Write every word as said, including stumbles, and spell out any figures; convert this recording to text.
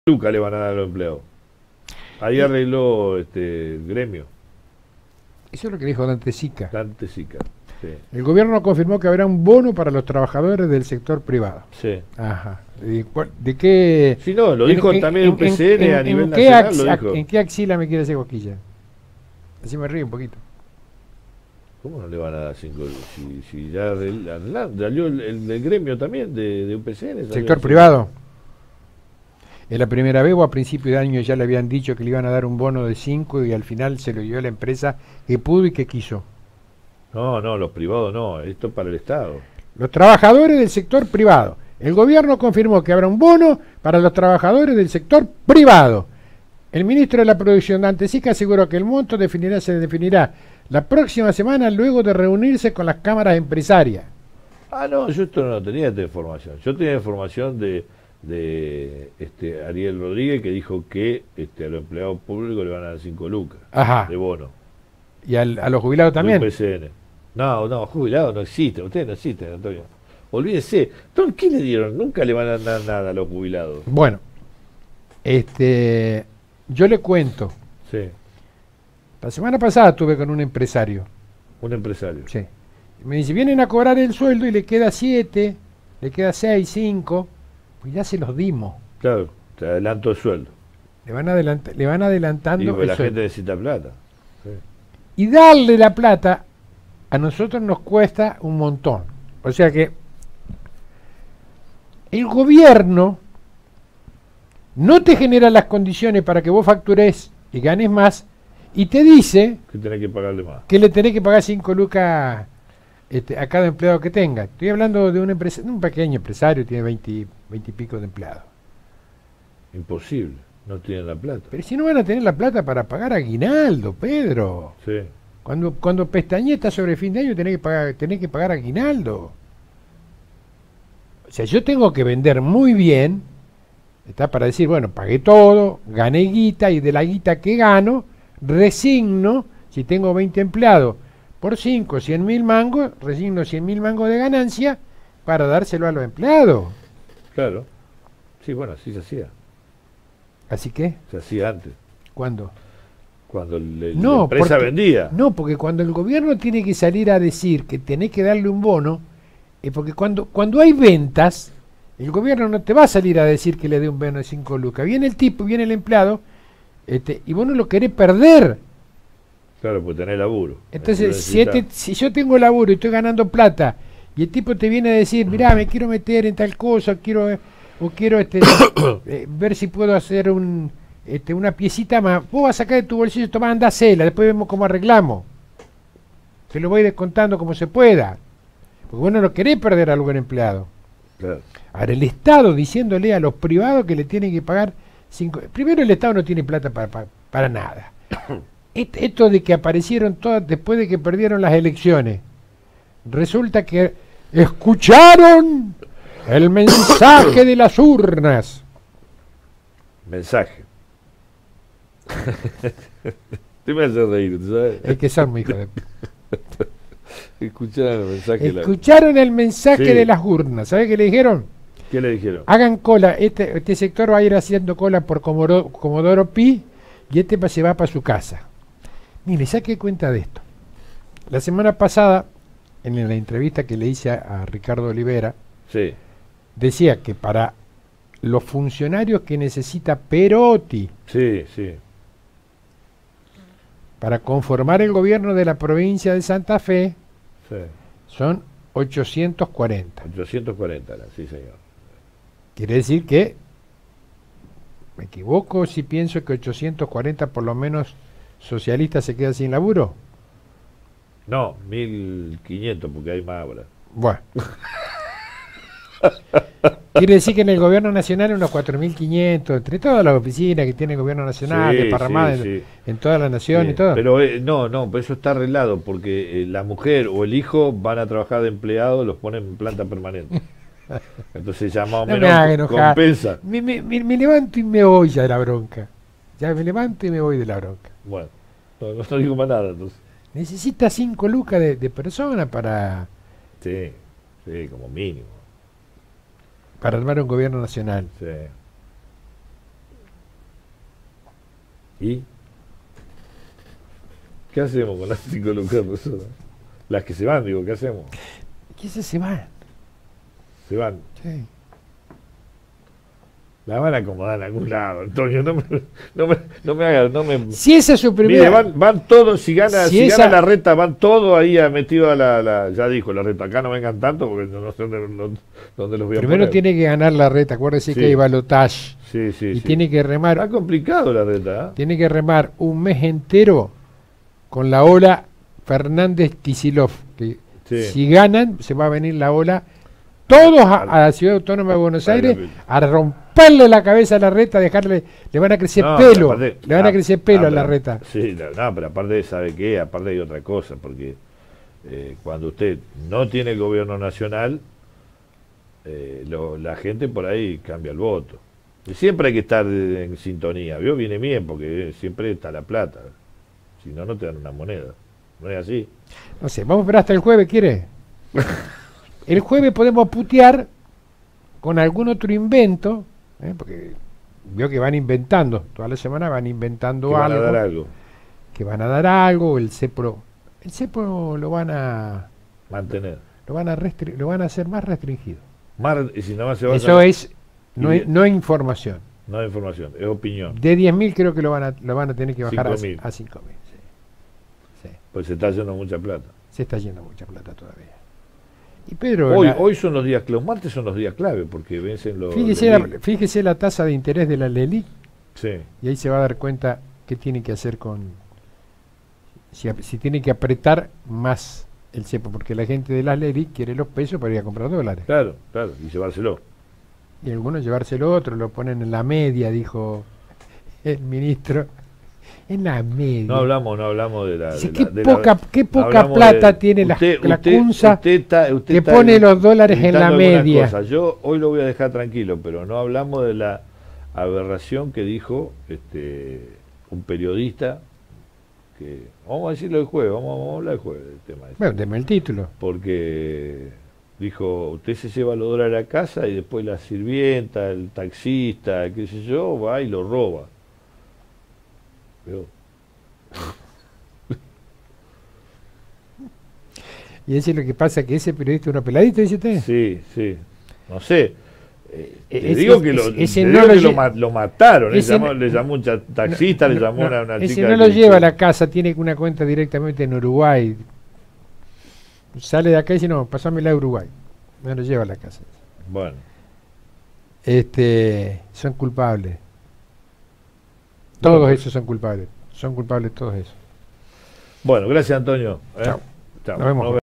Lucas le van a dar a los empleados. Ahí arregló este el gremio. Eso es lo que dijo Dante Sica. Dante Sica. Sí. El gobierno confirmó que habrá un bono para los trabajadores del sector privado. Sí. Ajá. ¿De, cuál- de qué? Sí, no, lo dijo en- también en- un P C N en- a en nivel qué nacional, ax- lo dijo. ¿En qué axila me quiere hacer cosquilla? Así me río un poquito. ¿Cómo no le van a dar cinco lucas? Si, si ya arreglaron, salió el, el del gremio también de, de U P C N. salió ¿Sector así. privado? ¿Es la primera vez o a principio de año ya le habían dicho que le iban a dar un bono de cinco y al final se lo dio a la empresa que pudo y que quiso? No, no, los privados no, esto es para el Estado. Los trabajadores del sector privado. El gobierno confirmó que habrá un bono para los trabajadores del sector privado. El ministro de la Producción, Dante Sica, aseguró que el monto definirá, se definirá la próxima semana luego de reunirse con las cámaras empresarias. Ah, no, yo esto no tenía esta información. Yo tenía información de, de este Ariel Rodríguez que dijo que este, a los empleados públicos le van a dar cinco lucas Ajá. de bono. ¿Y al- a los jubilados De también? U P C N. No, no, jubilado no existe, ustedes no existen, Antonio. Olvídese. Entonces, ¿qué le dieron? Nunca le van a dar nada a los jubilados. Bueno, este, yo le cuento. Sí, La semana pasada estuve con un empresario. un empresario. Sí. Y me dice, vienen a cobrar el sueldo y le queda siete, le queda seis, cinco, pues ya se los dimos. Claro, te adelanto el sueldo. Le van, adelant le van adelantando Digo, el la sueldo. gente necesita plata. Sí. Y darle la plata a nosotros nos cuesta un montón. O sea que el gobierno no te genera las condiciones para que vos factures y ganes más y te dice Que tenés que pagarle más. que le tenés que pagar cinco lucas este, a cada empleado que tenga. Estoy hablando de un, empresa, un pequeño empresario, tiene veinte, veinte y pico de empleados. Imposible, no tienen la plata. Pero si no van a tener la plata para pagar aguinaldo, Pedro. Sí. Cuando, cuando pestañeta sobre fin de año tenés que pagar, tenés que pagar aguinaldo. O sea, yo tengo que vender muy bien, está para decir, bueno, pagué todo, gané guita y de la guita que gano, resigno, si tengo veinte empleados, por cinco, cien mil mangos, resigno cien mil mangos de ganancia para dárselo a los empleados. Claro. Sí, bueno, así se hacía. Así que, Se hacía antes. ¿cuándo? Cuando le- la No, empresa porque- vendía. No, porque cuando el gobierno tiene que salir a decir que tenés que darle un bono, es porque cuando, cuando hay ventas, el gobierno no te va a salir a decir que le dé un bono de cinco lucas. Viene el tipo, viene el empleado, este, y vos no lo querés perder. Claro, pues tenés laburo. Entonces, Eso si, este- si yo tengo laburo y estoy ganando plata, y el tipo te viene a decir, mirá, me quiero meter en tal cosa, quiero, eh, o quiero este, eh, ver si puedo hacer un, este, una piecita más, vos vas a sacar de tu bolsillo, tomá, andá, hacela, después vemos cómo arreglamos. Se lo voy descontando como se pueda. Porque vos no lo querés perder al buen empleado. Claro. Ahora, el Estado diciéndole a los privados que le tienen que pagar cinco... Primero, el Estado no tiene plata para, para, para nada. Et- Esto de que aparecieron todas después de que perdieron las elecciones, resulta que escucharon el mensaje de las urnas. Mensaje. Te me hace reír, ¿sabes? Es que son muy hijos de... Escucharon el mensaje. de la- Escucharon el mensaje Sí. de las urnas. ¿Sabes qué le dijeron? ¿Qué le dijeron? Hagan cola, este, este sector va a ir haciendo cola por Comodoro, Comodoro Pi y este pa- se va para su casa. Mire, saque cuenta de esto. La semana pasada, en la entrevista que le hice a, a Ricardo Olivera, Sí. decía que para los funcionarios que necesita Perotti Sí, sí. para conformar el gobierno de la provincia de Santa Fe Sí. son ochocientos cuarenta. ochocientos cuarenta, era, sí, señor. Quiere decir que, me equivoco si pienso que ochocientos cuarenta por lo menos socialistas se quedan sin laburo. No, mil quinientos, porque hay más ahora. Bueno. Quiere decir que en el gobierno nacional unos cuatro mil quinientos, entre todas las oficinas que tiene el gobierno nacional, Sí, desparramadas sí, en, sí. en toda la nación Sí, y todo. Pero eh, no, no, pero eso está arreglado porque eh, la mujer o el hijo van a trabajar de empleado, los ponen en planta permanente. Entonces ya más o No me menos haga enojar. compensa. Me, me- me- me levanto y me voy ya de la bronca. Ya me levanto y me voy de la bronca. Bueno, no, no, no digo más nada entonces. Necesita cinco lucas de, de persona para, Sí, sí, como mínimo. para armar un gobierno nacional. Sí. ¿Y qué hacemos con las cinco lucas personas? Las que se van, digo, ¿qué hacemos? ¿Qué se se van? Se van. Sí. La van a acomodar en algún lado, Antonio, no me, no me, no me hagas, no me... Si esa es su primera... Mire, van, van todos, si gana, Si si esa- gana la reta, van todos ahí a metido a la, la... Ya dijo la reta, acá no vengan tanto porque no, no sé dónde, no- dónde los voy a Primero poner. tiene que ganar la reta, acuérdese Sí. que hay balotage. Sí, sí, Y sí. tiene que remar, Está complicado la reta, ¿eh? tiene que remar un mes entero con la ola Fernández-Kicillof. Que Sí. si ganan, se va a venir la ola todos a, a la Ciudad Autónoma de Buenos Ay, Aires la- a romperle la cabeza a la reta, dejarle, le van a crecer No, pelo, pero aparte- le van a ah, crecer pelo ah, a la pero- reta. Sí, no, no, pero aparte, ¿sabe qué? Aparte hay otra cosa, porque eh, cuando usted no tiene el gobierno nacional, eh, lo- la gente por ahí cambia el voto. Y siempre hay que estar eh, en sintonía, ¿vio? Viene bien, porque eh, siempre está la plata. Si no, no te dan una moneda. ¿No es así? No sé, vamos a esperar hasta el jueves, ¿quiere? El jueves podemos putear con algún otro invento, ¿eh? Porque veo que van inventando, toda la semana van inventando Que van a algo, dar algo. que van a dar algo, el cepo, el cepo lo van a, Mantener. lo van a restri- lo van a hacer más restringido. Más, y si nada más se va Eso a... es, no, y- es- no es información. No hay información, es opinión. De diez mil creo que lo van a, lo van a tener que bajar a, cinco mil. a cinco mil. Sí. Sí, Pues se está yendo mucha plata. se está yendo mucha plata todavía. Y Pedro, Hoy, la- hoy son los días, los martes son los días clave, porque vencen los... fíjese, los la, fíjese la tasa de interés de la LELIC. Sí, Y ahí se va a dar cuenta qué tiene que hacer con... Si, ap- si tiene que apretar más el cepo, porque la gente de las LELIC quiere los pesos para ir a comprar dólares. claro, claro, y llevárselo. Y algunos llevárselo otro, lo ponen en la media, dijo el ministro. En la media. No hablamos, no hablamos de la... Dice, de qué la- de poca, la- qué no poca hablamos plata de- tiene la, usted- la usted- CUNSA usted está- usted que está pone los dólares en evitando la alguna media. cosa. Yo hoy lo voy a dejar tranquilo, pero no hablamos de la aberración que dijo este un periodista que... Vamos a decirlo el jueves, vamos, vamos a hablar el jueves del tema. Este. Bueno, deme el título. Porque dijo, usted se lleva los dólares a la casa y después la sirvienta, el taxista, qué sé yo, va y lo roba. Pero, Y eso es lo que pasa, que ese periodista es uno peladito, dice usted. sí, sí, no sé. Eh, E- le ese- digo que, lo, ese- ese le no digo lo que lo, lle- ma- lo mataron, le ese llamó, no- le llamó un cha- taxista, le No, llamó no, una, una ese chica. no lo que- lleva a la casa, tiene una cuenta directamente en Uruguay. Sale de acá y dice, no, pasámela a Uruguay. No lo lleva a la casa. Bueno, Este, son culpables. Todos esos son culpables. Son culpables todos esos. bueno, gracias Antonio. ¿eh? Chao. Chao. Nos vemos. Nos